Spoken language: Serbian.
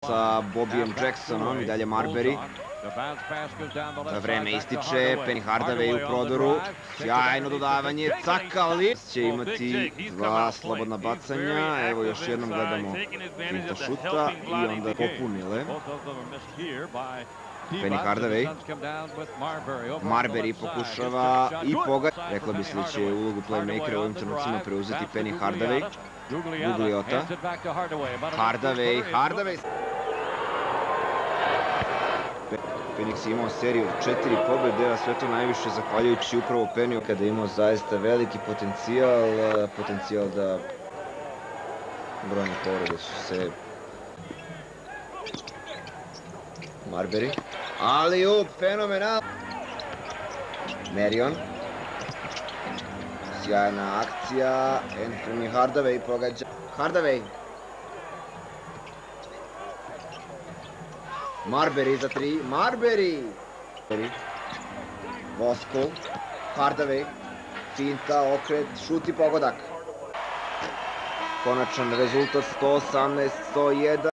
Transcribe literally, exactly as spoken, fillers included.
sa Bobijem Jacksonom i dalje Marbury. Vreme ističe, Penny Hardaway u prodoru, sjajno dodavanje, Cakali će imati dva slobodna bacanja, evo još jednom gledamo finta šuta i onda popunile. Penny Hardaway, Marbury pokušava i pogađa, rekla bi se da će ulogu playmakera u ovim trenucima preuzeti Penny Hardaway, Gugliota, Hardaway, Hardaway. Phoenix je imao seriju od četiri pobjede, a sve to najviše zahvaljujući upravo Penny, kada je imao zaista veliki potencijal, potencijal da brojne povrede su se... Marbury, ali up, fenomenal! Marion, sjajna akcija, Anthony Hardaway pogađa, Hardaway! Marbury za tri, Marbury! Voskov, Hardaway, finta, okret, šut i pogodak. Konačan rezultat sto osamnaest sto jedan.